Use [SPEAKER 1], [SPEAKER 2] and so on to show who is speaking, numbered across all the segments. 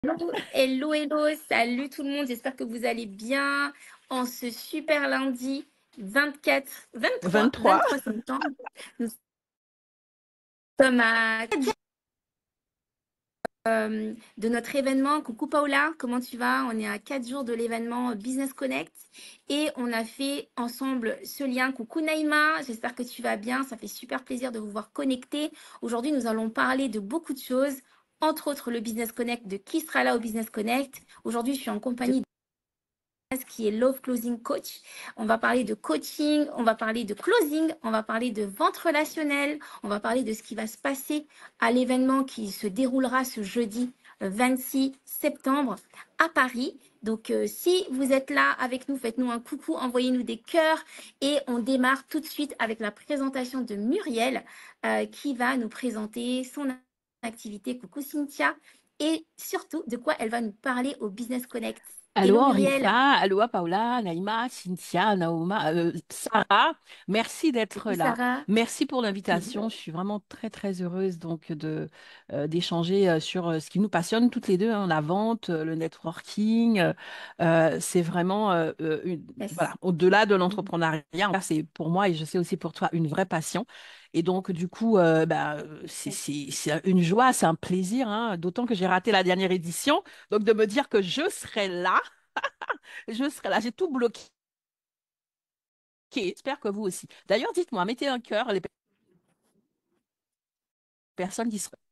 [SPEAKER 1] Hello, hello, salut tout le monde, j'espère que vous allez bien en ce super lundi 24, 23,
[SPEAKER 2] 23.
[SPEAKER 1] 23 septembre. Nous sommes à 4 jours de notre événement. Coucou Paola, comment tu vas? On est à 4 jours de l'événement Business Connect et on a fait ensemble ce lien. Coucou Naïma, j'espère que tu vas bien, ça fait super plaisir de vous voir connectés. Aujourd'hui, nous allons parler de beaucoup de choses, entre autres le Business Connect, de qui sera là au Business Connect. Aujourd'hui, je suis en compagnie qui est Love Closing Coach. On va parler de coaching, on va parler de closing, on va parler de vente relationnelle, on va parler de ce qui va se passer à l'événement qui se déroulera ce jeudi 26 septembre à Paris. Donc, si vous êtes là avec nous, faites-nous un coucou, envoyez-nous des cœurs et on démarre tout de suite avec la présentation de Muriel qui va nous présenter son activité. Coucou Cynthia et surtout de quoi elle va nous parler au Business Connect.
[SPEAKER 2] Allô
[SPEAKER 1] Hello Muriel.
[SPEAKER 2] Henrifa, allô Paula, Naïma, Cynthia, Naoma, Sarah, merci d'être
[SPEAKER 1] Coucou
[SPEAKER 2] là.
[SPEAKER 1] Sarah.
[SPEAKER 2] Merci pour l'invitation. Je suis vraiment très très heureuse donc d'échanger sur ce qui nous passionne toutes les deux, hein, la vente, le networking. C'est vraiment
[SPEAKER 1] Yes.
[SPEAKER 2] voilà, au-delà de l'entrepreneuriat, c'est pour moi et je sais aussi pour toi une vraie passion. Et donc, du coup, c'est une joie, c'est un plaisir, hein, d'autant que j'ai raté la dernière édition. Donc, de me dire que je serai là, j'ai tout bloqué. J'espère que vous aussi. D'ailleurs, dites-moi, mettez un cœur les personnes qui seraient.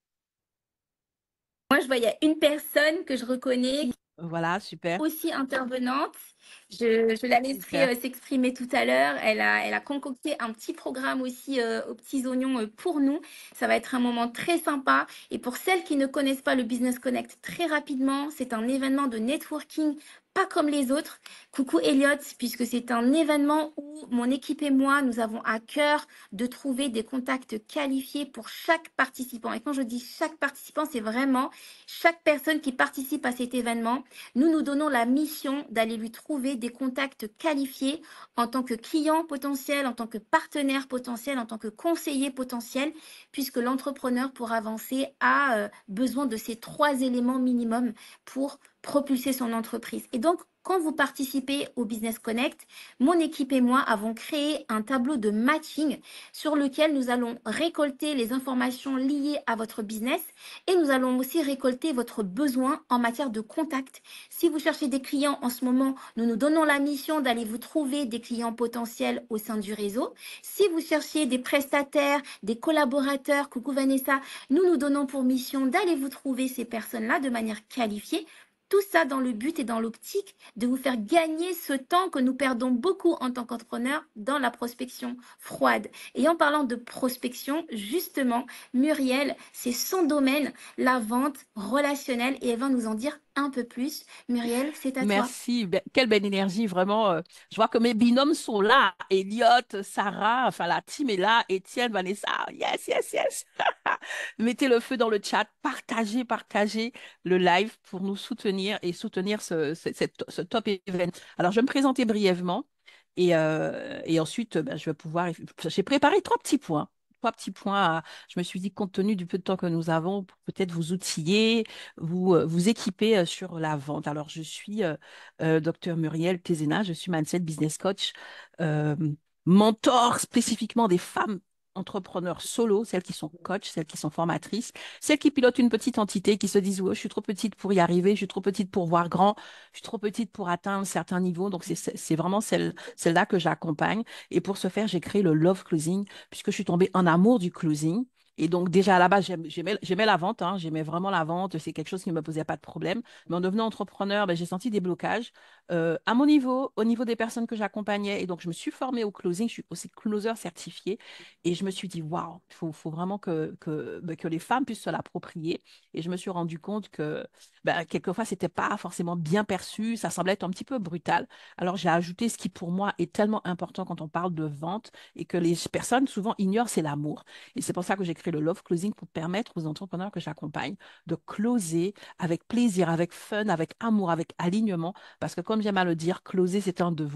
[SPEAKER 1] Moi, je vois, il y a une personne que je reconnais
[SPEAKER 2] Voilà, super,
[SPEAKER 1] aussi intervenante. Je la laisserai
[SPEAKER 2] super.
[SPEAKER 1] s'exprimer tout à l'heure. Elle a concocté un petit programme aussi aux petits oignons pour nous. Ça va être un moment très sympa. Et pour celles qui ne connaissent pas le Business Connect, très rapidement, c'est un événement de networking pas comme les autres. Coucou Elliot, puisque c'est un événement où mon équipe et moi, nous avons à cœur de trouver des contacts qualifiés pour chaque participant. Et quand je dis chaque participant, c'est vraiment chaque personne qui participe à cet événement. Nous nous donnons la mission d'aller lui trouver des contacts qualifiés en tant que client potentiel, en tant que partenaire potentiel, en tant que conseiller potentiel, puisque l'entrepreneur pour avancer a besoin de ces 3 éléments minimum pour propulser son entreprise. Et donc, quand vous participez au Business Connect, mon équipe et moi avons créé un tableau de matching sur lequel nous allons récolter les informations liées à votre business et nous allons aussi récolter votre besoin en matière de contact. Si vous cherchez des clients en ce moment, nous nous donnons la mission d'aller vous trouver des clients potentiels au sein du réseau. Si vous cherchez des prestataires, des collaborateurs, coucou Vanessa, nous nous donnons pour mission d'aller vous trouver ces personnes-là de manière qualifiée. Tout ça dans le but et dans l'optique de vous faire gagner ce temps que nous perdons beaucoup en tant qu'entrepreneurs dans la prospection froide. Et en parlant de prospection, justement, Muriel, c'est son domaine, la vente relationnelle, et elle va nous en dire un peu plus. Muriel, c'est à toi.
[SPEAKER 2] Merci. Quelle belle énergie, vraiment. Je vois que mes binômes sont là. Elliot, Sarah, enfin la team est là. Étienne, Vanessa. Yes, yes, yes. Mettez le feu dans le chat. Partagez, partagez le live pour nous soutenir et soutenir ce top event. Alors, je vais me présenter brièvement et ensuite, je vais pouvoir. J'ai préparé trois petits points. Trois petits points. Je me suis dit, compte tenu du peu de temps que nous avons, pour peut-être vous outiller, vous équiper sur la vente. Alors, je suis Dr Muriel Tézena, je suis mindset business coach, euh, mentor spécifiquement des femmes entrepreneurs solo, celles qui sont coach, celles qui sont formatrices, celles qui pilotent une petite entité, qui se disent, ouais, je suis trop petite pour y arriver, je suis trop petite pour voir grand, je suis trop petite pour atteindre certains niveaux. Donc, c'est vraiment celle-là que j'accompagne. Et pour ce faire, j'ai créé le Love Closing, puisque je suis tombée en amour du closing. Et donc, déjà à la base, j'aimais la vente, hein, j'aimais vraiment la vente, c'est quelque chose qui ne me posait pas de problème. Mais en devenant entrepreneur, j'ai senti des blocages à mon niveau, au niveau des personnes que j'accompagnais. Et donc, je me suis formée au closing, je suis aussi closer certifié. Et je me suis dit, waouh, il faut vraiment que les femmes puissent se l'approprier. Et je me suis rendu compte que quelquefois, c'était pas forcément bien perçu, ça semblait être un petit peu brutal. Alors, j'ai ajouté ce qui, pour moi, est tellement important quand on parle de vente et que les personnes souvent ignorent, c'est l'amour. Et c'est pour ça que j'ai créé le Love Closing pour permettre aux entrepreneurs que j'accompagne de closer avec plaisir, avec fun, avec amour, avec alignement. Parce que comme j'aime à le dire, closer, c'est un devoir.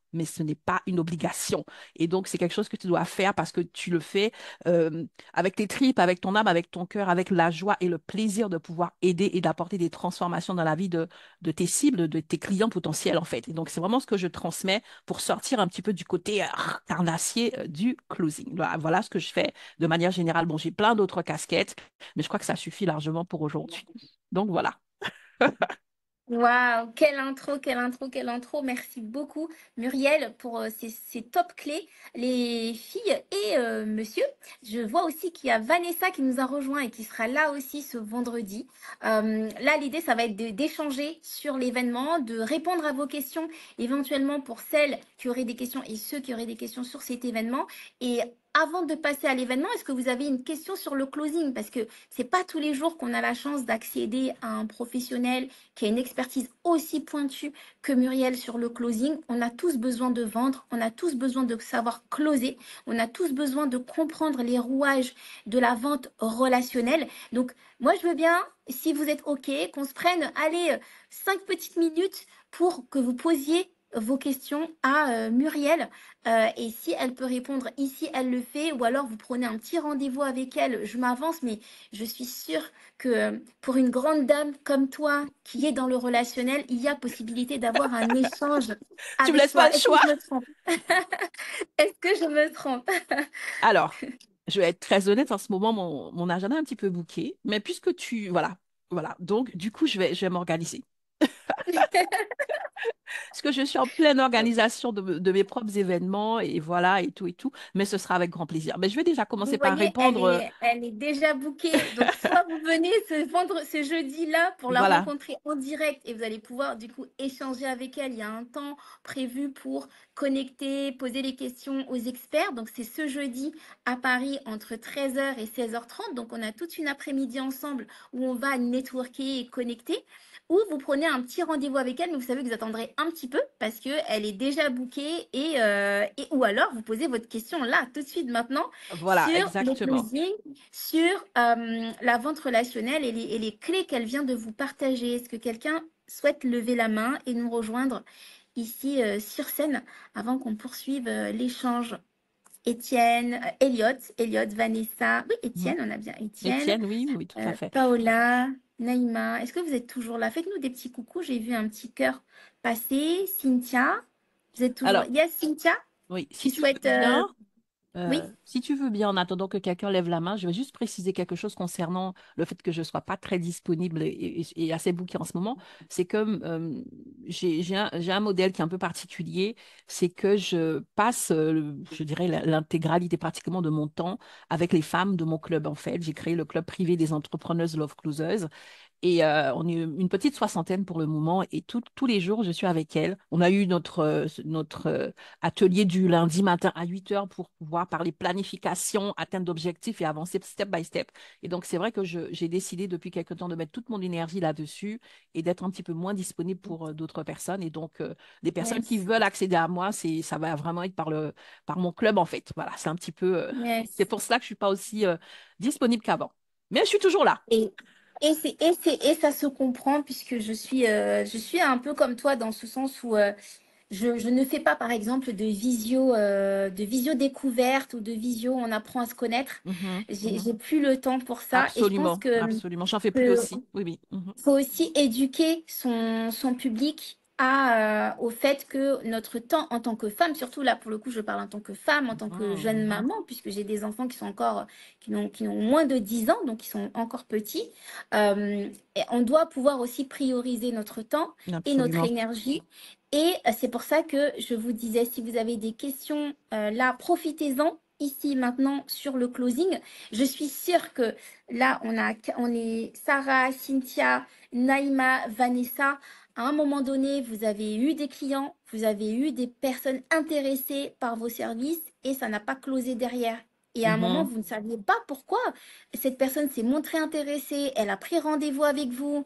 [SPEAKER 2] mais ce n'est pas une obligation. Et donc, c'est quelque chose que tu dois faire parce que tu le fais euh, avec tes tripes, avec ton âme, avec ton cœur, avec la joie et le plaisir de pouvoir aider et d'apporter des transformations dans la vie de tes cibles, de tes clients potentiels, en fait. Et donc, c'est vraiment ce que je transmets pour sortir un petit peu du côté carnassier du closing. Voilà ce que je fais de manière générale. Bon, j'ai plein d'autres casquettes, mais je crois que ça suffit largement pour aujourd'hui. Donc, voilà.
[SPEAKER 1] Waouh, quelle intro, quelle intro, quelle intro. Merci beaucoup, Muriel, pour ces top clés. Les filles et monsieur, je vois aussi qu'il y a Vanessa qui nous a rejoint et qui sera là aussi ce vendredi. Là, l'idée, ça va être d'échanger sur l'événement, de répondre à vos questions, éventuellement pour celles qui auraient des questions et ceux qui auraient des questions sur cet événement. Et avant de passer à l'événement, est-ce que vous avez une question sur le closing? Parce que c'est pas tous les jours qu'on a la chance d'accéder à un professionnel qui a une expertise aussi pointue que Muriel sur le closing. On a tous besoin de vendre, on a tous besoin de savoir closer, on a tous besoin de comprendre les rouages de la vente relationnelle. Donc, moi, je veux bien, si vous êtes OK, qu'on se prenne, allez, 5 petites minutes pour que vous posiez vos questions à Muriel. Et si elle peut répondre ici, elle le fait. Ou alors, vous prenez un petit rendez-vous avec elle. Je m'avance, mais je suis sûre que pour une grande dame comme toi qui est dans le relationnel, il y a possibilité d'avoir un échange
[SPEAKER 2] Tu me
[SPEAKER 1] avec
[SPEAKER 2] laisses pas
[SPEAKER 1] toi.
[SPEAKER 2] le
[SPEAKER 1] Est-ce que
[SPEAKER 2] choix?
[SPEAKER 1] je me trompe? Est-ce que je me trompe?
[SPEAKER 2] Alors, je vais être très honnête, en ce moment, mon agenda est un petit peu bouqué, mais puisque tu... Voilà, voilà. Donc, du coup, je vais m'organiser. Parce que je suis en pleine organisation de mes propres événements et voilà, et tout, mais ce sera avec grand plaisir. Mais je vais déjà
[SPEAKER 1] Vous
[SPEAKER 2] commencer par
[SPEAKER 1] voyez,
[SPEAKER 2] répondre,
[SPEAKER 1] elle est déjà bookée. Donc, soit vous venez ce jeudi-là pour la
[SPEAKER 2] voilà,
[SPEAKER 1] rencontrer en direct et vous allez pouvoir du coup échanger avec elle. Il y a un temps prévu pour connecter, poser les questions aux experts. Donc, c'est ce jeudi à Paris entre 13h et 16h30. Donc, on a toute une après-midi ensemble où on va networker et connecter. Ou vous prenez un petit rendez-vous avec elle, mais vous savez que vous attendrez un petit peu parce qu'elle est déjà bookée et ou alors vous posez votre question là, tout de suite maintenant,
[SPEAKER 2] voilà,
[SPEAKER 1] sur le
[SPEAKER 2] exactement.
[SPEAKER 1] closing, sur la vente relationnelle et les clés qu'elle vient de vous partager. Est-ce que quelqu'un souhaite lever la main et nous rejoindre ici sur scène avant qu'on poursuive l'échange? Étienne, Elliot, Vanessa. Oui,
[SPEAKER 2] Mhm.
[SPEAKER 1] Étienne, on a bien Étienne.
[SPEAKER 2] Étienne, oui, oui, tout à fait.
[SPEAKER 1] Paola, Naïma. Est-ce que vous êtes toujours là? Faites-nous des petits coucous. J'ai vu un petit cœur passer. Cynthia, vous êtes toujours...
[SPEAKER 2] Alors,
[SPEAKER 1] Yes, Cynthia,
[SPEAKER 2] oui, si
[SPEAKER 1] qui
[SPEAKER 2] tu veux
[SPEAKER 1] souhaite...
[SPEAKER 2] bien,
[SPEAKER 1] Oui.
[SPEAKER 2] Si tu veux bien, en attendant que quelqu'un lève la main, je vais juste préciser quelque chose concernant le fait que je ne sois pas très disponible et assez booké en ce moment. C'est que j'ai un modèle qui est un peu particulier. C'est que je passe, je dirais, l'intégralité pratiquement de mon temps avec les femmes de mon club, en fait. J'ai créé le club privé des entrepreneuses Love Closers. Et on est une petite soixantaine pour le moment. Et tous les jours, je suis avec elle. On a eu notre atelier du lundi matin à 8 heures pour pouvoir parler planification, atteinte d'objectifs et avancer step by step. Et donc, c'est vrai que j'ai décidé depuis quelque temps de mettre toute mon énergie là-dessus et d'être un petit peu moins disponible pour d'autres personnes. Et donc, des personnes qui
[SPEAKER 1] Yes.
[SPEAKER 2] veulent accéder à moi, ça va vraiment être par mon club, en fait. Voilà, c'est un petit peu, c'est
[SPEAKER 1] Yes.
[SPEAKER 2] pour cela que je suis pas aussi disponible qu'avant. Mais je suis toujours là.
[SPEAKER 1] Et, et ça se comprend puisque je suis un peu comme toi dans ce sens où je ne fais pas, par exemple, de visio découverte ou de visio on apprend à se connaître.
[SPEAKER 2] Mhm, mhm.
[SPEAKER 1] J'ai plus le temps pour ça et je pense
[SPEAKER 2] Absolument, absolument. J'en fais plus
[SPEAKER 1] que
[SPEAKER 2] aussi. Oui, oui. Mhm,
[SPEAKER 1] faut aussi éduquer son public au fait que notre temps en tant que femme, surtout là pour le coup je parle en tant que femme, en tant que
[SPEAKER 2] mhm,
[SPEAKER 1] jeune
[SPEAKER 2] mhm.
[SPEAKER 1] maman, puisque j'ai des enfants qui sont encore, qui n'ont moins de 10 ans, donc qui sont encore petits, et on doit pouvoir aussi prioriser notre temps et notre
[SPEAKER 2] Absolument.
[SPEAKER 1] énergie. Et c'est pour ça que je vous disais, si vous avez des questions là, profitez-en ici maintenant sur le closing. Je suis sûre que là, on est Sarah, Cynthia, Naïma, Vanessa. À un moment donné, vous avez eu des clients, vous avez eu des personnes intéressées par vos services et ça n'a pas closé derrière. Et à un moment,
[SPEAKER 2] Mhm,
[SPEAKER 1] vous ne saviez pas pourquoi cette personne s'est montrée intéressée, elle a pris rendez-vous avec vous,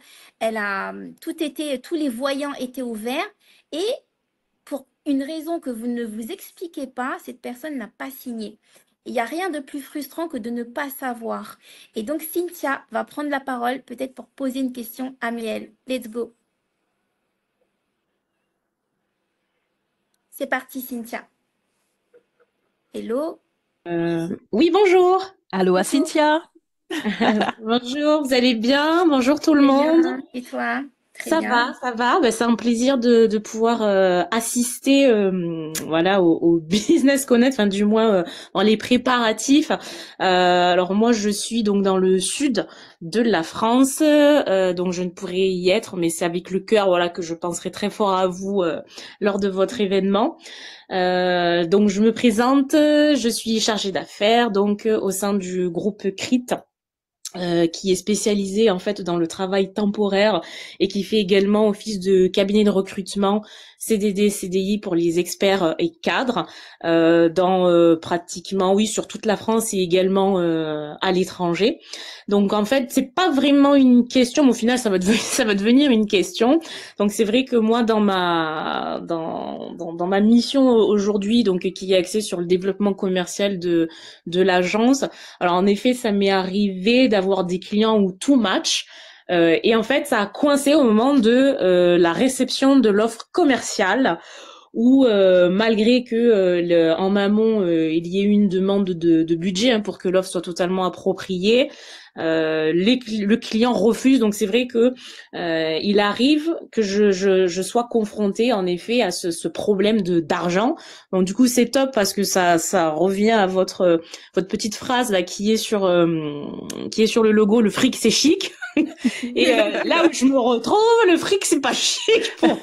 [SPEAKER 1] tous les voyants étaient ouverts et pour une raison que vous ne vous expliquez pas, cette personne n'a pas signé. Il n'y a rien de plus frustrant que de ne pas savoir. Et donc, Cynthia va prendre la parole, peut-être pour poser une question à Miel. Let's go. C'est parti, Cynthia. Hello.
[SPEAKER 3] Oui, bonjour.
[SPEAKER 2] Allô, à
[SPEAKER 1] Bonjour.
[SPEAKER 2] Cynthia?
[SPEAKER 3] Bonjour, vous allez bien? Bonjour tout le
[SPEAKER 1] Très
[SPEAKER 3] monde.
[SPEAKER 1] bien. Et toi? Très
[SPEAKER 3] Ça
[SPEAKER 1] bien.
[SPEAKER 3] va, ça va. Ben, c'est un plaisir de pouvoir assister voilà, au Business Connect, enfin du moins dans les préparatifs. Alors moi, je suis donc dans le sud de la France, donc je ne pourrai y être, mais c'est avec le cœur voilà, que je penserai très fort à vous lors de votre événement. Donc je me présente, je suis chargée d'affaires donc au sein du groupe CRIT, qui est spécialisé en fait dans le travail temporaire et qui fait également office de cabinet de recrutement CDD, CDI pour les experts et cadres dans pratiquement oui sur toute la France et également à l'étranger. Donc en fait c'est pas vraiment une question, mais au final ça va devenir, ça va devenir une question. Donc c'est vrai que moi dans ma mission aujourd'hui donc qui est axée sur le développement commercial de l'agence. Alors en effet, ça m'est arrivé d'avoir des clients où tout match. Et en fait, ça a coincé au moment de la réception de l'offre commerciale où malgré que en amont il y ait eu une demande de budget pour que l'offre soit totalement appropriée, le client refuse. Donc c'est vrai que il arrive que je sois confrontée en effet à ce problème de d'argent. Donc du coup c'est top parce que ça revient à votre petite phrase là qui est sur le logo, le fric c'est chic. Et là où je me retrouve, le fric c'est pas chic pour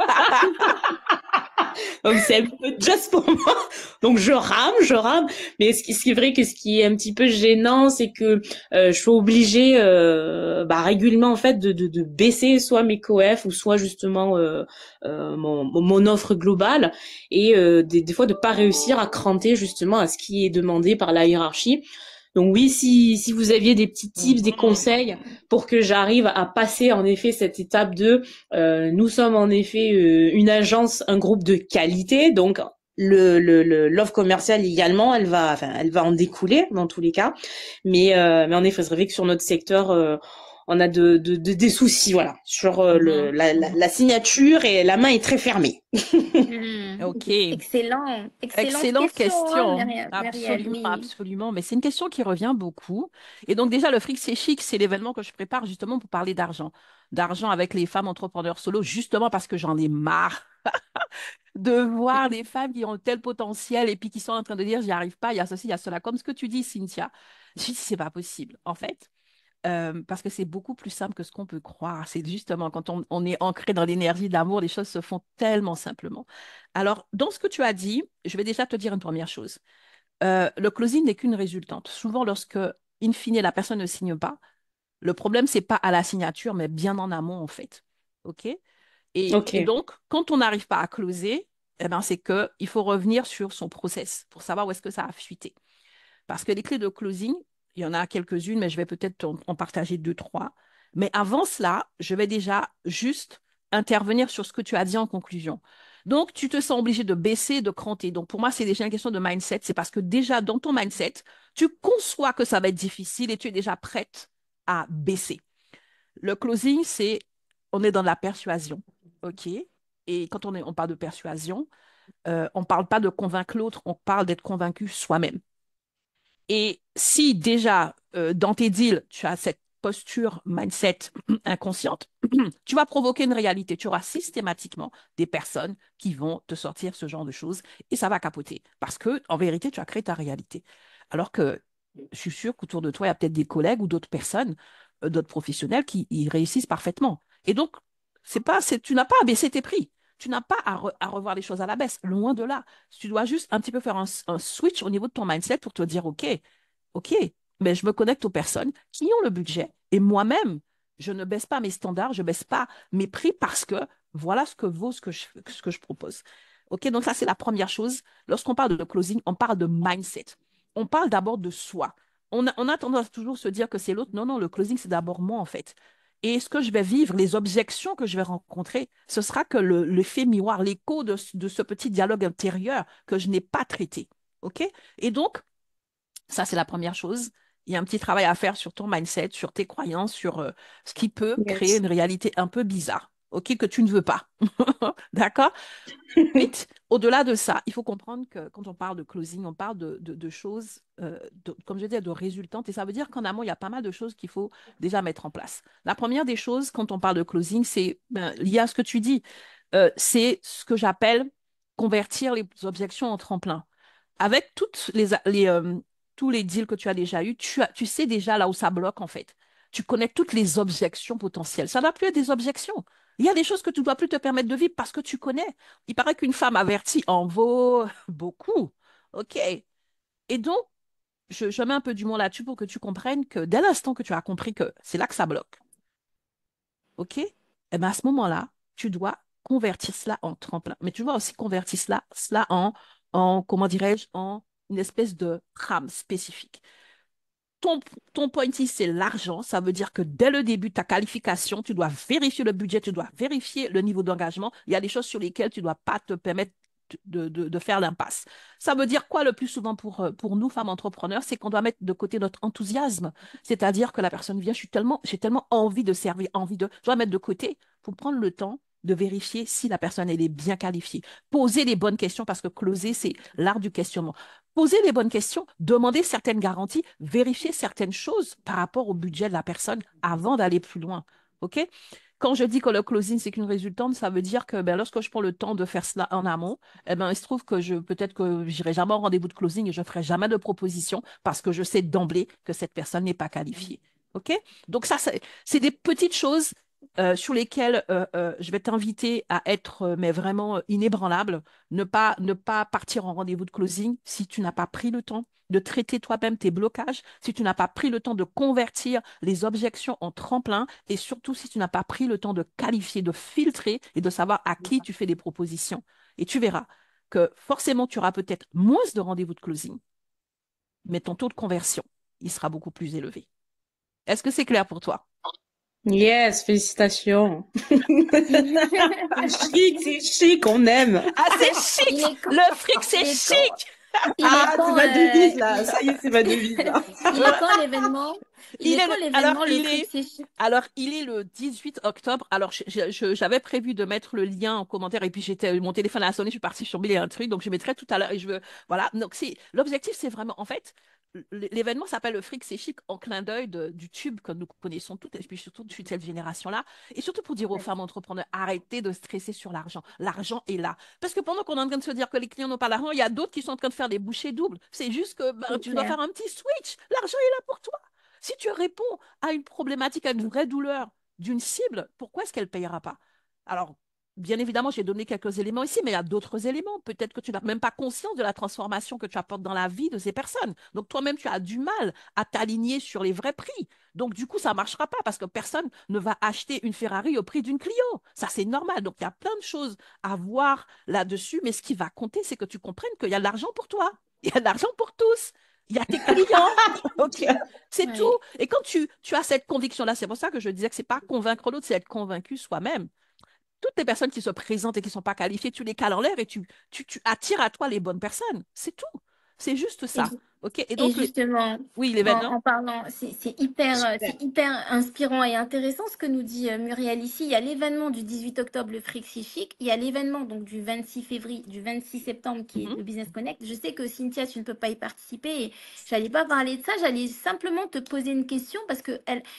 [SPEAKER 3] donc c'est un peu just pour moi. Donc je rame. Mais ce qui est vrai que ce qui est un petit peu gênant, c'est que je suis obligée régulièrement en fait de baisser soit mes coef ou soit justement mon offre globale et des fois de pas réussir à cranter justement à ce qui est demandé par la hiérarchie. Donc oui, si vous aviez des petits tips, des conseils pour que j'arrive à passer en effet cette étape de nous sommes en effet une agence, un groupe de qualité, donc l'offre commerciale également, elle va en découler dans tous les cas. Mais en effet, c'est vrai que sur notre secteur, on a des soucis, voilà, sur la signature et la main est très fermée.
[SPEAKER 1] Hmm.
[SPEAKER 2] Ok.
[SPEAKER 1] Excellent. Excellente
[SPEAKER 2] Excellente
[SPEAKER 1] question, hein,
[SPEAKER 2] question.
[SPEAKER 1] Myriel.
[SPEAKER 2] Absolument,
[SPEAKER 1] Oui.
[SPEAKER 2] absolument. Mais c'est une question qui revient beaucoup. Et donc déjà, le fric, c'est chic, c'est l'événement que je prépare justement pour parler d'argent. D'argent avec les femmes entrepreneurs solo, justement parce que j'en ai marre de voir des femmes qui ont tel potentiel et puis qui sont en train de dire, j'y arrive pas, il y a ceci, il y a cela. Comme ce que tu dis, Cynthia. Je dis, c'est pas possible. En fait, parce que c'est beaucoup plus simple que ce qu'on peut croire. C'est justement quand on est ancré dans l'énergie de l'amour, les choses se font tellement simplement. Alors, dans ce que tu as dit, je vais déjà te dire une première chose. Le closing n'est qu'une résultante. Souvent, lorsque, in fine, la personne ne signe pas, le problème, c'est pas à la signature, mais bien en amont, en fait. OK? Et
[SPEAKER 3] Ok.
[SPEAKER 2] donc, quand on n'arrive pas à closer, eh ben, c'est qu'il faut revenir sur son process pour savoir où est-ce que ça a fuité. Parce que les clés de closing, il y en a quelques-unes, mais je vais peut-être en partager deux, trois. Mais avant cela, je vais déjà juste intervenir sur ce que tu as dit en conclusion. Donc, tu te sens obligé de baisser, de cranter. Donc, pour moi, c'est déjà une question de mindset. C'est parce que déjà, dans ton mindset, tu conçois que ça va être difficile et tu es déjà prête à baisser. Le closing, on est dans la persuasion. OK? Et quand on parle de persuasion, on ne parle pas de convaincre l'autre, on parle d'être convaincu soi-même. Et si déjà, dans tes deals, tu as cette posture mindset inconsciente, tu vas provoquer une réalité. Tu auras systématiquement des personnes qui vont te sortir ce genre de choses et ça va capoter. Parce que, en vérité, tu as créé ta réalité. Alors que je suis sûre qu'autour de toi, il y a peut-être des collègues ou d'autres personnes, d'autres professionnels qui y réussissent parfaitement. Et donc, tu n'as pas à baisser tes prix. Tu n'as pas à revoir les choses à la baisse. Loin de là. Tu dois juste un petit peu faire un switch au niveau de ton mindset pour te dire, OK, mais je me connecte aux personnes qui ont le budget et moi-même, je ne baisse pas mes standards, je ne baisse pas mes prix parce que voilà ce que vaut ce que je propose. OK, donc ça, c'est la première chose. Lorsqu'on parle de closing, on parle de mindset. On parle d'abord de soi. On a tendance à toujours se dire que c'est l'autre. Non, non, le closing, c'est d'abord moi, en fait. Et ce que je vais vivre, les objections que je vais rencontrer, ce sera que l'effet miroir, l'écho de ce petit dialogue intérieur que je n'ai pas traité. OK? Et donc, ça, c'est la première chose. Il y a un petit travail à faire sur ton mindset, sur tes croyances, sur ce qui peut créer
[SPEAKER 3] Yes.
[SPEAKER 2] une réalité un peu bizarre. ok, que tu ne veux pas. D'accord? Ensuite, au-delà de ça, il faut comprendre que quand on parle de closing, on parle de choses, comme je disais, de résultantes. Et ça veut dire qu'en amont, il y a pas mal de choses qu'il faut déjà mettre en place. La première des choses, quand on parle de closing, c'est lié à ce que tu dis. C'est ce que j'appelle convertir les objections en tremplin. Avec tous les deals que tu as déjà eus, tu sais déjà là où ça bloque, en fait. Tu connais toutes les objections potentielles. Ça ne va plus être des objections. Il y a des choses que tu ne dois plus te permettre de vivre parce que tu connais. Il paraît qu'une femme avertie en vaut beaucoup. OK. Et donc, je mets un peu du mot là-dessus pour que tu comprennes que dès l'instant que tu as compris que c'est là que ça bloque, OK? Eh bien, à ce moment-là, tu dois convertir cela en tremplin. Mais tu dois aussi convertir cela comment dirais-je, en une espèce de trame spécifique. Ton, ton point ici, c'est l'argent. Ça veut dire que dès le début de ta qualification, tu dois vérifier le budget, tu dois vérifier le niveau d'engagement. Il y a des choses sur lesquelles tu ne dois pas te permettre de faire l'impasse. Ça veut dire quoi le plus souvent pour nous, femmes entrepreneurs, c'est qu'on doit mettre de côté notre enthousiasme. C'est-à-dire que la personne vient, j'ai tellement envie de servir, je dois mettre de côté pour prendre le temps de vérifier si la personne elle est bien qualifiée. Poser les bonnes questions parce que closer, c'est l'art du questionnement. Poser les bonnes questions, demander certaines garanties, vérifier certaines choses par rapport au budget de la personne avant d'aller plus loin. OK? Quand je dis que le closing, c'est qu'une résultante, ça veut dire que lorsque je prends le temps de faire cela en amont, il se trouve que peut-être que j'irai jamais au rendez-vous de closing et je ferai jamais de proposition parce que je sais d'emblée que cette personne n'est pas qualifiée. OK? Donc ça, c'est des petites choses sur lesquelles je vais t'inviter à être mais vraiment inébranlable, ne pas partir en rendez-vous de closing si tu n'as pas pris le temps de traiter toi-même tes blocages, si tu n'as pas pris le temps de convertir les objections en tremplin et surtout si tu n'as pas pris le temps de qualifier, de filtrer et de savoir à qui tu fais des propositions. Et tu verras que forcément, tu auras peut-être moins de rendez-vous de closing, mais ton taux de conversion, il sera beaucoup plus élevé. Est-ce que c'est clair pour toi?
[SPEAKER 3] Yes, félicitations. C'est chic, on aime.
[SPEAKER 2] Ah, c'est chic! Le fric, c'est chic!
[SPEAKER 1] Il est
[SPEAKER 3] Ah,
[SPEAKER 1] quand,
[SPEAKER 3] c'est ma devise là. Ça y est, c'est ma devise là.
[SPEAKER 1] il est quand l'événement? Le fric c'est chic?
[SPEAKER 2] Alors, il est le 18 octobre. Alors, j'avais prévu de mettre le lien en commentaire et puis mon téléphone a sonné, je suis partie sur mille et un trucs, donc je mettrai tout à l'heure et voilà. Donc, l'objectif, c'est vraiment, en fait, l'événement s'appelle le fric, c'est chic en clin d'œil du tube que nous connaissons toutes et puis surtout de cette génération-là. Et surtout pour dire aux femmes entrepreneurs, arrêtez de stresser sur l'argent. L'argent est là. Parce que pendant qu'on est en train de se dire que les clients n'ont pas d'argent, il y a d'autres qui sont en train de faire des bouchées doubles. C'est juste que
[SPEAKER 1] C'est
[SPEAKER 2] tu dois
[SPEAKER 1] clair.
[SPEAKER 2] faire un petit switch. L'argent est là pour toi. Si tu réponds à une problématique, à une vraie douleur d'une cible, pourquoi est-ce qu'elle ne payera pas? Alors, bien évidemment, j'ai donné quelques éléments ici, mais il y a d'autres éléments. Peut-être que tu n'as même pas conscience de la transformation que tu apportes dans la vie de ces personnes. Donc, toi-même, tu as du mal à t'aligner sur les vrais prix. Donc, du coup, ça ne marchera pas parce que personne ne va acheter une Ferrari au prix d'une Clio. Ça, c'est normal. Donc, il y a plein de choses à voir là-dessus, mais ce qui va compter, c'est que tu comprennes qu'il y a de l'argent pour toi. Il y a de l'argent pour tous. Il y a tes clients. OK. C'est
[SPEAKER 1] Oui.
[SPEAKER 2] tout. Et quand tu as cette conviction-là, c'est pour ça que je disais que c'est pas convaincre l'autre, c'est être convaincu soi-même. Toutes les personnes qui se présentent et qui ne sont pas qualifiées, tu les cales en l'air et tu attires à toi les bonnes personnes. C'est tout. C'est juste
[SPEAKER 1] Et,
[SPEAKER 2] ça. OK? Et
[SPEAKER 1] et
[SPEAKER 2] donc,
[SPEAKER 1] justement,
[SPEAKER 2] oui, l'événement.
[SPEAKER 1] en parlant, c'est hyper inspirant et intéressant ce que nous dit Muriel ici. Il y a l'événement du 18 octobre, le Fric Si Chic. Il y a l'événement donc du 26 février, du 26 septembre qui est
[SPEAKER 2] Mhm.
[SPEAKER 1] le Business Connect. Je sais que Cynthia, tu ne peux pas y participer et j'allais pas parler de ça. J'allais simplement te poser une question parce que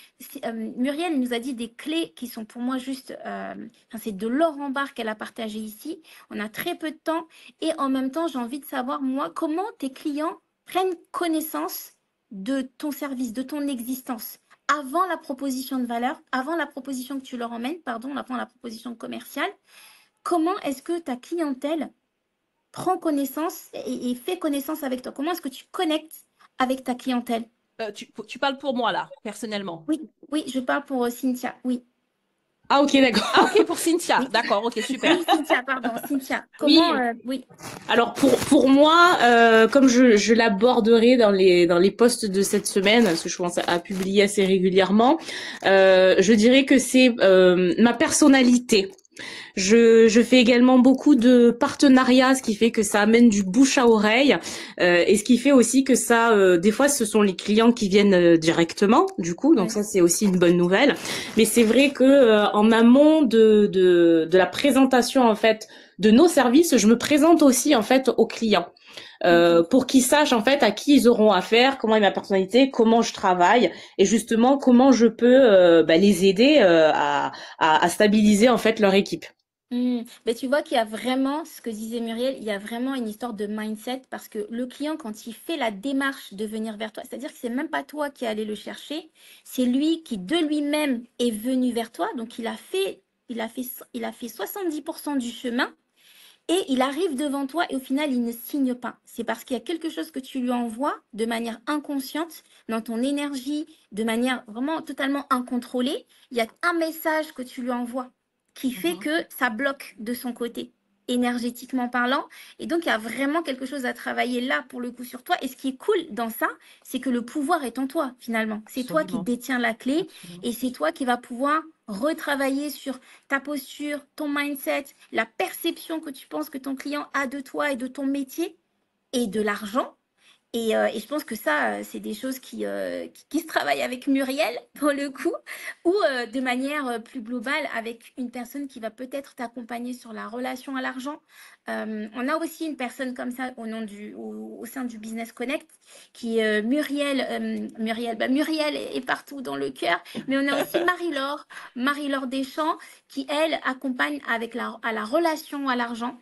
[SPEAKER 1] Muriel nous a dit des clés qui sont pour moi juste, enfin, c'est de l'or en barre qu'elle a partagé ici. On a très peu de temps et en même temps, j'ai envie de savoir, moi, comment tes clients prennent connaissance de ton service, de ton existence, avant la proposition de valeur, avant la proposition que tu leur emmènes, pardon, avant la proposition commerciale. Comment est-ce que ta clientèle prend connaissance et fait connaissance avec toi? Comment est-ce que tu connectes avec ta clientèle?
[SPEAKER 2] Tu parles pour moi là, personnellement.
[SPEAKER 1] Oui, oui, je parle pour Cynthia, oui.
[SPEAKER 3] Ah, ok, d'accord.
[SPEAKER 2] Ah, OK, pour Cynthia.
[SPEAKER 1] Oui,
[SPEAKER 2] D'accord, OK, super.
[SPEAKER 1] oui, Cynthia, pardon, Cynthia.
[SPEAKER 3] Oui.
[SPEAKER 1] Comment, oui,
[SPEAKER 3] Alors pour moi, comme je l'aborderai dans les posts de cette semaine, parce que je commence à publier assez régulièrement, je dirais que c'est ma personnalité. Je fais également beaucoup de partenariats, ce qui fait que ça amène du bouche à oreille, et ce qui fait aussi que ça, des fois, ce sont les clients qui viennent directement, du coup, donc
[SPEAKER 1] Ouais.
[SPEAKER 3] ça c'est aussi une bonne nouvelle. Mais c'est vrai que en amont de la présentation en fait de nos services, je me présente aussi en fait aux clients.
[SPEAKER 1] Ok.
[SPEAKER 3] Pour qu'ils sachent en fait à qui ils auront affaire, comment est ma personnalité, comment je travaille et justement comment je peux les aider à stabiliser en fait leur équipe.
[SPEAKER 1] Mais tu vois qu'il y a vraiment, ce que disait Muriel, il y a vraiment une histoire de mindset parce que le client, quand il fait la démarche de venir vers toi, c'est-à-dire que c'est même pas toi qui es allé le chercher, c'est lui qui de lui-même est venu vers toi. Donc il a fait 70% du chemin et il arrive devant toi et au final, il ne signe pas. C'est parce qu'il y a quelque chose que tu lui envoies de manière inconsciente, dans ton énergie, de manière vraiment totalement incontrôlée. Il y a un message que tu lui envoies qui fait
[SPEAKER 2] Mhm.
[SPEAKER 1] que ça bloque de son côté, énergétiquement parlant. Et donc, il y a vraiment quelque chose à travailler là, pour le coup, sur toi. Et ce qui est cool dans ça, c'est que le pouvoir est en toi, finalement. C'est toi qui
[SPEAKER 2] Absolument,
[SPEAKER 1] détiens la clé
[SPEAKER 2] absolument.
[SPEAKER 1] et c'est toi qui vas pouvoir retravailler sur ta posture, ton mindset, la perception que tu penses que ton client a de toi et de ton métier et de l'argent. Et je pense que ça, c'est des choses qui se travaillent avec Muriel, pour le coup, ou de manière plus globale avec une personne qui va peut-être t'accompagner sur la relation à l'argent. On a aussi une personne comme ça au sein du Business Connect, qui est Muriel. Muriel est partout dans le cœur, mais on a aussi Marie-Laure Deschamps, qui, elle, accompagne à la relation à l'argent.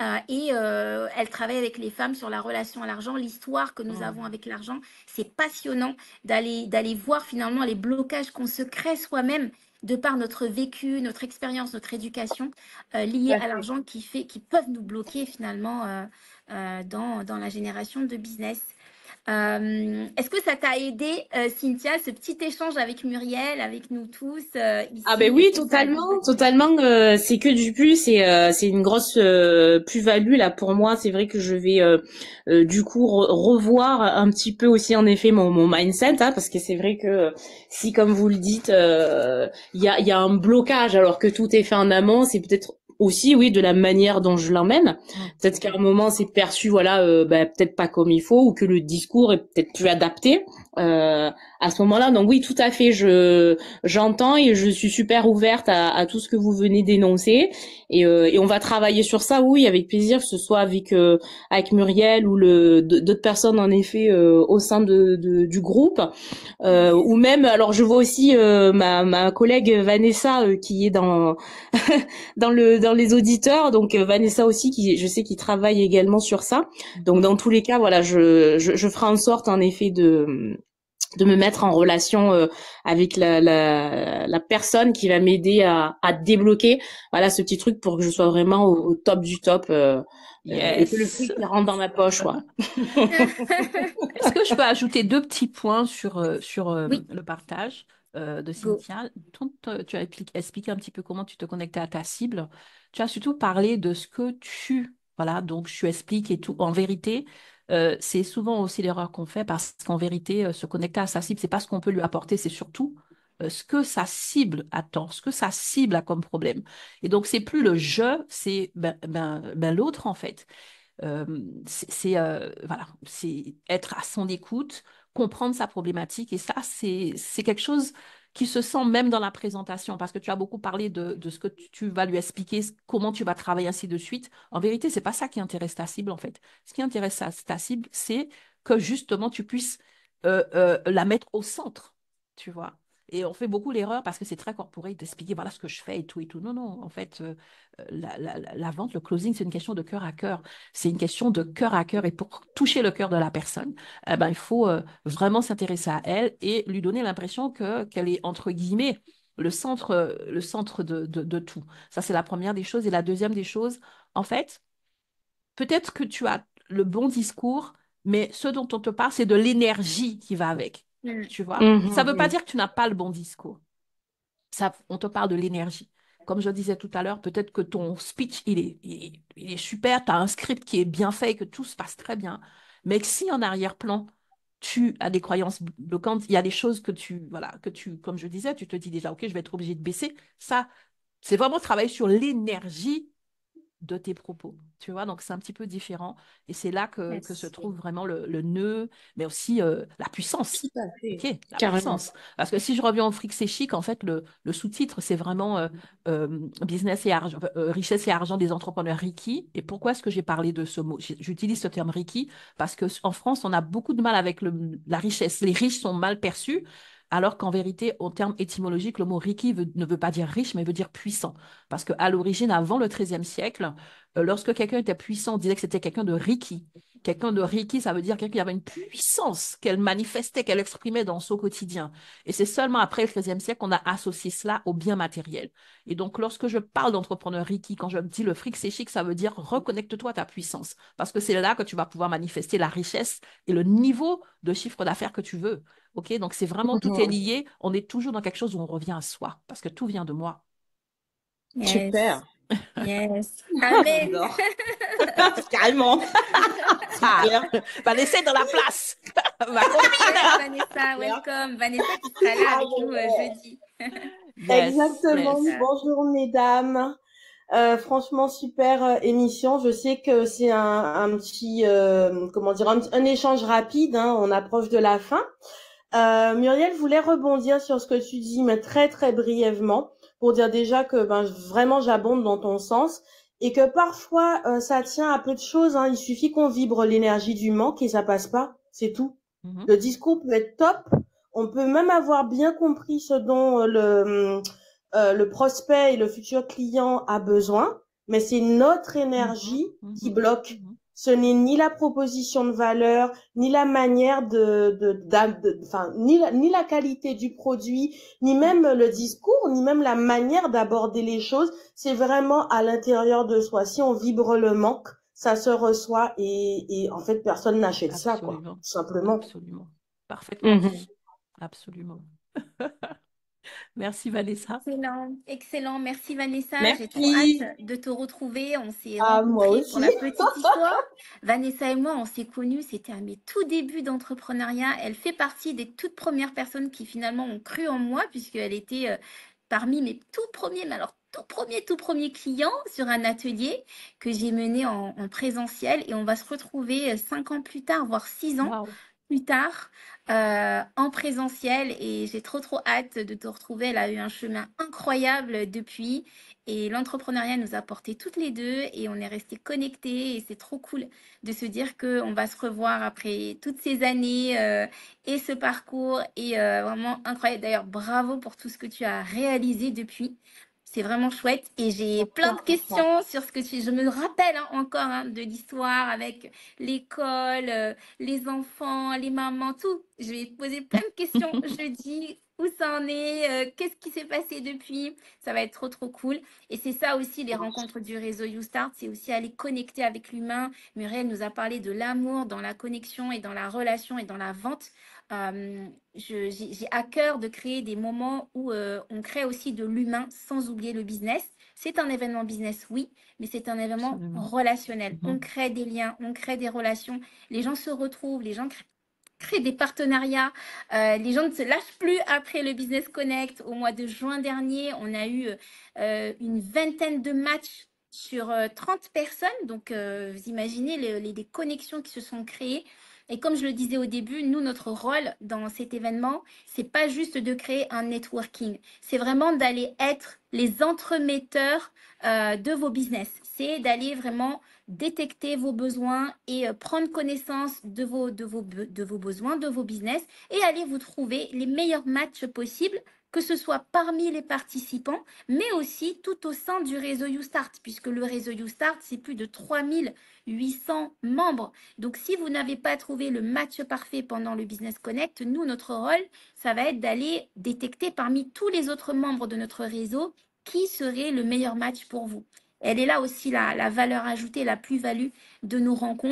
[SPEAKER 1] Elle travaille avec les femmes sur la relation à l'argent, l'histoire que nous avons
[SPEAKER 2] Mhm.
[SPEAKER 1] avec l'argent. C'est passionnant d'aller voir finalement les blocages qu'on se crée soi-même de par notre vécu, notre expérience, notre éducation liée à l'argent qui peuvent nous bloquer finalement dans la génération de business. Est-ce que ça t'a aidé, Cynthia, ce petit échange avec Muriel, avec nous tous
[SPEAKER 3] Ah ben
[SPEAKER 1] ici?
[SPEAKER 3] oui,
[SPEAKER 1] Est-ce que ça a
[SPEAKER 3] totalement,
[SPEAKER 1] accompagné?
[SPEAKER 3] totalement. C'est que du plus, c'est une grosse plus-value là pour moi. C'est vrai que je vais du coup revoir un petit peu aussi en effet mon mindset, hein, parce que c'est vrai que si comme vous le dites, il y a un blocage alors que tout est fait en amont, c'est peut-être aussi oui de la manière dont je l'emmène. Peut-être qu'à un moment c'est perçu voilà peut-être pas comme il faut ou que le discours est peut-être plus adapté à ce moment-là. Donc oui, tout à fait, j'entends et je suis super ouverte à tout ce que vous venez d'énoncer et on va travailler sur ça, oui, avec plaisir, que ce soit avec Muriel ou d'autres personnes en effet au sein du groupe
[SPEAKER 1] Yes.
[SPEAKER 3] ou même alors je vois aussi ma collègue Vanessa qui est dans les auditeurs donc Vanessa aussi qui je sais qu'il travaille également sur ça donc
[SPEAKER 2] Mhm.
[SPEAKER 3] dans tous les cas voilà je ferai en sorte en effet de me mettre en relation avec la personne qui va m'aider à débloquer voilà ce petit truc pour que je sois vraiment au top du top et que le
[SPEAKER 2] Yes.
[SPEAKER 3] fric il rentre dans ma poche quoi.
[SPEAKER 2] Est-ce que je peux ajouter deux petits points sur
[SPEAKER 1] Oui,
[SPEAKER 2] le partage de
[SPEAKER 1] go.
[SPEAKER 2] Cynthia? Quand tu as expliqué un petit peu comment tu te connectais à ta cible, tu as surtout parlé de ce que voilà, donc tu expliques et tout. En vérité, c'est souvent aussi l'erreur qu'on fait parce qu'en vérité, se connecter à sa cible, c'est pas ce qu'on peut lui apporter, c'est surtout ce que sa cible attend, ce que sa cible a comme problème. Et donc, c'est plus le je, c'est l'autre en fait. Euh, voilà, c'est être à son écoute, comprendre sa problématique. Et ça, c'est quelque chose qui se sent même dans la présentation, parce que tu as beaucoup parlé de ce que tu vas lui expliquer, comment tu vas travailler, ainsi de suite. En vérité, c'est pas ça qui intéresse ta cible, en fait. Ce qui intéresse ta cible, c'est que justement, tu puisses la mettre au centre, tu vois. Et on fait beaucoup l'erreur parce que c'est très corporate d'expliquer voilà ce que je fais et tout et tout. Non, non, en fait, la vente, le closing, c'est une question de cœur à cœur. C'est une question de cœur à cœur. Et pour toucher le cœur de la personne, eh ben, il faut vraiment s'intéresser à elle et lui donner l'impression qu'elle est, entre guillemets, le centre de tout. Ça, c'est la première des choses. Et la deuxième des choses, en fait, peut-être que tu as le bon discours, mais ce dont on te parle, c'est de l'énergie qui va avec.
[SPEAKER 1] Mm.
[SPEAKER 2] Tu vois? Ça ne veut pas
[SPEAKER 3] Mhm.
[SPEAKER 2] dire que tu n'as pas le bon discours. Ça, on te parle de l'énergie. Comme je disais tout à l'heure, peut-être que ton speech, il est super, tu as un script qui est bien fait, que tout se passe très bien. Mais que si en arrière-plan, tu as des croyances bloquantes, il y a des choses que tu, voilà, comme je disais, tu te dis déjà, OK, je vais être obligé de baisser. Ça, C'est vraiment travailler sur l'énergie de tes propos. Tu vois, donc c'est un petit peu différent. Et c'est là que se
[SPEAKER 3] Merci.
[SPEAKER 2] trouve vraiment le nœud, mais aussi la puissance.
[SPEAKER 3] Tout à fait.
[SPEAKER 2] OK, la
[SPEAKER 3] Carrément.
[SPEAKER 2] puissance. Parce que si je reviens au fric, c'est chic, en fait, le sous-titre, c'est vraiment business et argent, richesse et argent des entrepreneurs Ricky. Et pourquoi est-ce que j'ai parlé de ce mot? J'utilise ce terme Ricky parce qu'en France, on a beaucoup de mal avec la richesse. Les riches sont mal perçus, alors qu'en vérité, en termes étymologiques, le mot Ricky ne veut pas dire riche, mais veut dire puissant. Parce qu'à l'origine, avant le XIIIe siècle, lorsque quelqu'un était puissant, on disait que c'était quelqu'un de Ricky. Quelqu'un de Reiki, ça veut dire quelqu'un qui avait une puissance qu'elle manifestait, qu'elle exprimait dans son quotidien. Et c'est seulement après le XIIIe siècle qu'on a associé cela au bien matériel. Et donc, lorsque je parle d'entrepreneur Reiki, quand je me dis le fric, c'est chic, ça veut dire reconnecte-toi à ta puissance. Parce que c'est là que tu vas pouvoir manifester la richesse et le niveau de chiffre d'affaires que tu veux. OK? Donc, c'est vraiment tout est
[SPEAKER 3] Mhm.
[SPEAKER 2] lié. On est toujours dans quelque chose où on revient à soi. Parce que tout vient de moi.
[SPEAKER 1] Yes,
[SPEAKER 3] Super.
[SPEAKER 1] yes. Amen.
[SPEAKER 3] J'adore. Carrément.
[SPEAKER 2] Ah,
[SPEAKER 3] Super.
[SPEAKER 2] Vanessa est dans la place. Ma copine.
[SPEAKER 1] Yes, Vanessa,
[SPEAKER 3] Super.
[SPEAKER 1] welcome. Vanessa qui sera là
[SPEAKER 3] Ah,
[SPEAKER 1] avec nous
[SPEAKER 3] ouais.
[SPEAKER 1] jeudi.
[SPEAKER 2] Yes,
[SPEAKER 3] Exactement.
[SPEAKER 2] yes.
[SPEAKER 1] Vanessa.
[SPEAKER 3] Bonjour mesdames. Franchement, super émission. Je sais que c'est un petit, comment dire, un échange rapide, hein. On approche de la fin. Muriel voulait rebondir sur ce que tu dis, mais très très brièvement, pour dire déjà que ben vraiment j'abonde dans ton sens et que parfois ça tient à peu de choses, hein. Il suffit qu'on vibre l'énergie du manque et ça passe pas, c'est tout.
[SPEAKER 2] Mhm.
[SPEAKER 3] Le discours peut être top, on peut même avoir bien compris ce dont le prospect et le futur client a besoin, mais c'est notre
[SPEAKER 2] Mhm,
[SPEAKER 3] énergie qui
[SPEAKER 2] mhm,
[SPEAKER 3] bloque.
[SPEAKER 2] mhm.
[SPEAKER 3] Ce n'est ni la proposition de valeur, ni la manière enfin, ni la qualité du produit, ni même le discours, ni même la manière d'aborder les choses. C'est vraiment à l'intérieur de soi. Si on vibre le manque, ça se reçoit et en fait, personne n'achète ça, quoi.
[SPEAKER 2] Absolument,
[SPEAKER 3] Tout simplement.
[SPEAKER 2] absolument. Parfaitement
[SPEAKER 3] Mhm.
[SPEAKER 2] dit. Absolument. Merci Vanessa.
[SPEAKER 1] Excellent, excellent. Merci Vanessa. J'ai trop hâte
[SPEAKER 3] Merci.
[SPEAKER 1] de te retrouver. On s'est
[SPEAKER 3] À moi
[SPEAKER 1] rencontrés pour
[SPEAKER 3] aussi.
[SPEAKER 1] la petite histoire. Vanessa et moi, on s'est connus. C'était à mes tout débuts d'entrepreneuriat. Elle fait partie des toutes premières personnes qui finalement ont cru en moi puisqu'elle était parmi mes tout premiers, mais alors tout premier clients sur un atelier que j'ai mené en présentiel. Et on va se retrouver 5 ans plus tard, voire 6 ans
[SPEAKER 2] Waouh.
[SPEAKER 1] plus tard en présentiel et j'ai trop hâte de te retrouver. Elle a eu un chemin incroyable depuis et l'entrepreneuriat nous a porté toutes les deux et on est restés connectés et c'est trop cool de se dire qu'on va se revoir après toutes ces années et ce parcours est vraiment incroyable. D'ailleurs, bravo pour tout ce que tu as réalisé depuis. C'est vraiment chouette et j'ai plein de questions sur ce que tu... Je me rappelle encore de l'histoire avec l'école, les enfants, les mamans, tout. Je vais te poser plein de questions jeudi. Où ça en est? Qu'est-ce qui s'est passé depuis? Ça va être trop cool. Et c'est ça aussi les rencontres du réseau You Start, c'est aussi aller connecter avec l'humain. Muriel nous a parlé de l'amour dans la connexion et dans la relation et dans la vente. J'ai à cœur de créer des moments où on crée aussi de l'humain sans oublier le business. C'est un événement business, oui, mais c'est un événement
[SPEAKER 2] Absolument.
[SPEAKER 1] relationnel. On
[SPEAKER 2] Mhm.
[SPEAKER 1] crée des liens, on crée des relations, les gens se retrouvent, les gens créent des partenariats, les gens ne se lâchent plus après le Business Connect. Au mois de juin dernier, on a eu une vingtaine de matchs sur 30 personnes. Donc, vous imaginez les connexions qui se sont créées. Et comme je le disais au début, nous, notre rôle dans cet événement, c'est pas juste de créer un networking, c'est vraiment d'aller être les entremetteurs de vos business. C'est d'aller vraiment détecter vos besoins et prendre connaissance de vos besoins, de vos business et aller vous trouver les meilleurs matchs possibles, que ce soit parmi les participants, mais aussi tout au sein du réseau YouStart, puisque le réseau YouStart, c'est plus de 3800 membres. Donc, si vous n'avez pas trouvé le match parfait pendant le Business Connect, nous, notre rôle, ça va être d'aller détecter parmi tous les autres membres de notre réseau qui serait le meilleur match pour vous. Elle est là aussi la valeur ajoutée, la plus-value de nos rencontres.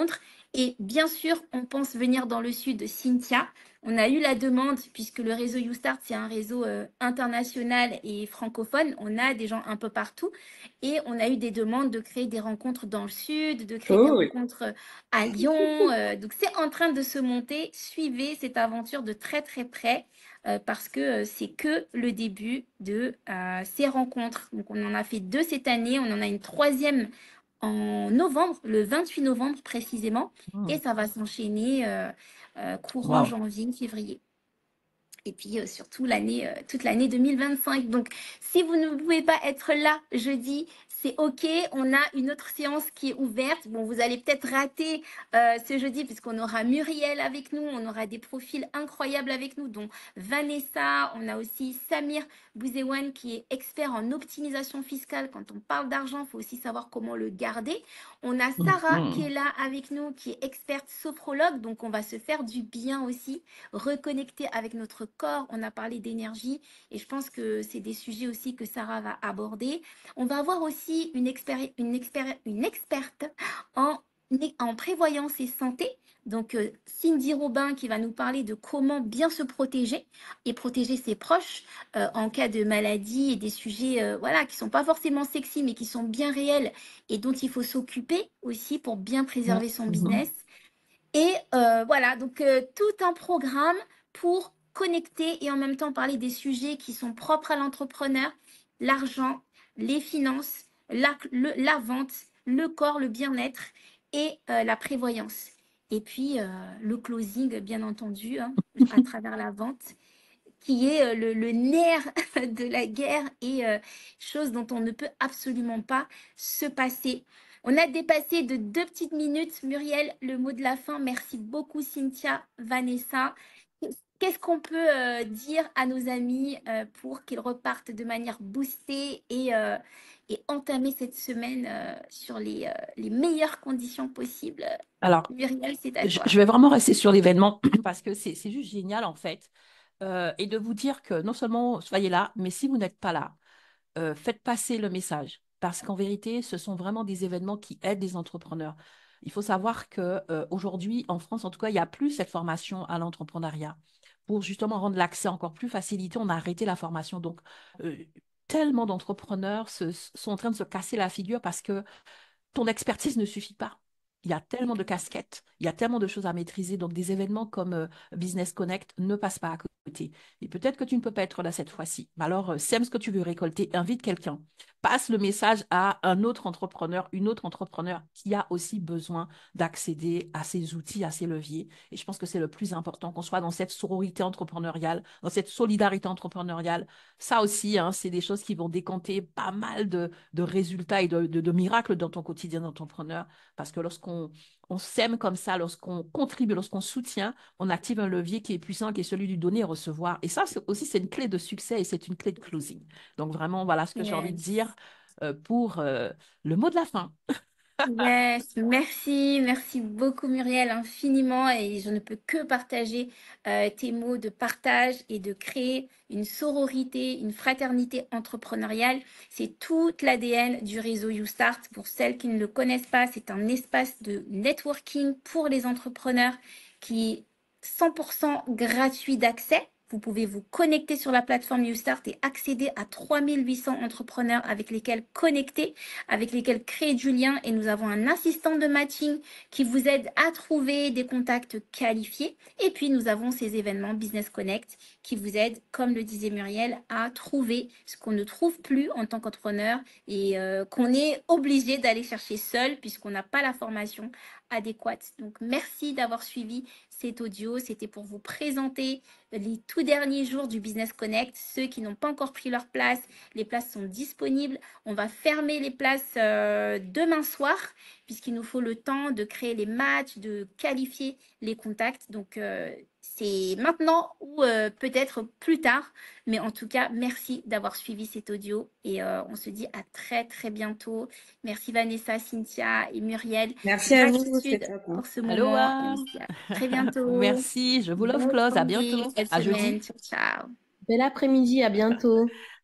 [SPEAKER 1] Et bien sûr, on pense venir dans le sud, Cynthia. On a eu la demande, puisque le réseau YouStart, c'est un réseau international et francophone. On a des gens un peu partout. Et on a eu des demandes de créer des rencontres dans le sud, de créer des
[SPEAKER 3] Cool.
[SPEAKER 1] rencontres à Lyon. Donc, c'est en train de se monter. Suivez cette aventure de très, très près. Parce que c'est que le début de ces rencontres. Donc, on en a fait 2 cette année. On en a une troisième en novembre, le 28 novembre précisément, et
[SPEAKER 2] Hmm.
[SPEAKER 1] ça va s'enchaîner courant
[SPEAKER 2] Wow.
[SPEAKER 1] janvier, février. Et puis surtout toute l'année 2025. Donc, si vous ne pouvez pas être là jeudi, c'est OK. On a une autre séance qui est ouverte. Bon, vous allez peut-être rater ce jeudi puisqu'on aura Muriel avec nous. On aura des profils incroyables avec nous, dont Vanessa. On a aussi Samir Bouzewan qui est expert en optimisation fiscale. Quand on parle d'argent, il faut aussi savoir comment le garder. On a Sarah qui est
[SPEAKER 2] Mhm.
[SPEAKER 1] là avec nous, qui est experte sophrologue. Donc, on va se faire du bien aussi, reconnecter avec notre corps. On a parlé d'énergie et je pense que c'est des sujets aussi que Sarah va aborder. On va avoir aussi une experte en, en prévoyance et santé. Donc, Cindy Robin qui va nous parler de comment bien se protéger et protéger ses proches en cas de maladie et des sujets voilà, qui ne sont pas forcément sexy mais qui sont bien réels et dont il faut s'occuper aussi pour bien préserver son
[SPEAKER 2] Mhm.
[SPEAKER 1] business. Et voilà, donc tout un programme pour connecter et en même temps parler des sujets qui sont propres à l'entrepreneur, l'argent, les finances, la vente, le corps, le bien-être et la prévoyance. Et puis le closing, bien entendu, hein, à travers la vente, qui est le nerf de la guerre et chose dont on ne peut absolument pas se passer. On a dépassé de 2 petites minutes. Muriel, le mot de la fin. Merci beaucoup, Cynthia, Vanessa. Qu'est-ce qu'on peut dire à nos amis pour qu'ils repartent de manière boostée et entamer cette semaine sur les meilleures conditions possibles?
[SPEAKER 2] Alors,
[SPEAKER 1] Muriel, c'est à
[SPEAKER 2] je
[SPEAKER 1] toi.
[SPEAKER 2] je vais vraiment rester sur l'événement parce que c'est juste génial en fait. Et de vous dire que non seulement soyez là, mais si vous n'êtes pas là, faites passer le message. Parce qu'en vérité, ce sont vraiment des événements qui aident les entrepreneurs. Il faut savoir que aujourd'hui, en France, en tout cas, il n'y a plus cette formation à l'entrepreneuriat. Pour justement rendre l'accès encore plus facilité, on a arrêté la formation. Donc, euh, tellement d'entrepreneurs sont en train de se casser la figure parce que ton expertise ne suffit pas. Il y a tellement de casquettes, il y a tellement de choses à maîtriser. Donc, des événements comme Business Connect ne passent pas à côté. Et peut-être que tu ne peux pas être là cette fois-ci. Mais alors, sème ce que tu veux récolter, invite quelqu'un. Passe le message à un autre entrepreneur, une autre entrepreneur qui a aussi besoin d'accéder à ces outils, à ces leviers. Et je pense que c'est le plus important, qu'on soit dans cette sororité entrepreneuriale, dans cette solidarité entrepreneuriale. Ça aussi, hein, c'est des choses qui vont décanter pas mal de résultats et de miracles dans ton quotidien d'entrepreneur. Parce que lorsqu'on s'aime comme ça, lorsqu'on contribue, lorsqu'on soutient, on active un levier qui est puissant, qui est celui du donner et recevoir. Et ça aussi, c'est une clé de succès et c'est une clé de closing. Donc vraiment, voilà ce que j'ai envie de
[SPEAKER 1] Yes.
[SPEAKER 2] dire pour le mot de la fin.
[SPEAKER 1] Yes, merci beaucoup Muriel, infiniment, et je ne peux que partager tes mots de partage et de créer une sororité, une fraternité entrepreneuriale. C'est toute l'ADN du réseau YouStart. Pour celles qui ne le connaissent pas, c'est un espace de networking pour les entrepreneurs qui est 100% gratuit d'accès. Vous pouvez vous connecter sur la plateforme YouStart et accéder à 3800 entrepreneurs avec lesquels connecter, avec lesquels créer du lien, et nous avons un assistant de matching qui vous aide à trouver des contacts qualifiés. Et puis nous avons ces événements Business Connect qui vous aident, comme le disait Muriel, à trouver ce qu'on ne trouve plus en tant qu'entrepreneur et qu'on est obligé d'aller chercher seul puisqu'on n'a pas la formation adéquate. Donc merci d'avoir suivi cet audio. C'était pour vous présenter les tout derniers jours du Business Connect. Ceux qui n'ont pas encore pris leur place, les places sont disponibles. On va fermer les places demain soir, puisqu'il nous faut le temps de créer les matchs, de qualifier les contacts. Donc, c'est maintenant ou peut-être plus tard. Mais en tout cas, merci d'avoir suivi cet audio et on se dit à très, très bientôt. Merci Vanessa, Cynthia et Muriel.
[SPEAKER 3] Merci à vous, c'est
[SPEAKER 1] Gratitude
[SPEAKER 3] top, hein.
[SPEAKER 1] pour ce moment et on
[SPEAKER 2] Aloha!
[SPEAKER 1] se dit à très bientôt.
[SPEAKER 2] Merci, je vous love
[SPEAKER 1] Bonne
[SPEAKER 2] close. À
[SPEAKER 1] journée,
[SPEAKER 2] bientôt.
[SPEAKER 1] belle
[SPEAKER 2] À
[SPEAKER 1] semaine.
[SPEAKER 2] jeudi.
[SPEAKER 1] Ciao, ciao.
[SPEAKER 3] Bel après-midi, à bientôt.